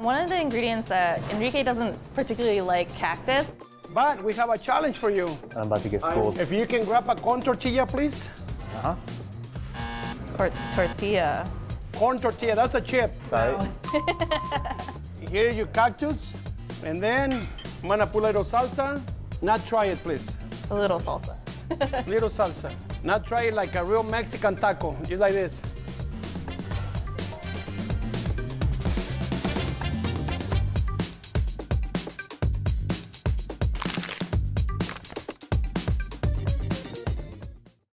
One of the ingredients that Enrique doesn't particularly like, cactus. But we have a challenge for you. I'm about to get schooled. If you can grab a corn tortilla, please. Uh-huh. Tortilla. Corn tortilla, that's a chip. Sorry. Here your cactus. And then I'm gonna put a little salsa. Not try it, please. A little salsa. Little salsa. Not try it like a real Mexican taco, just like this.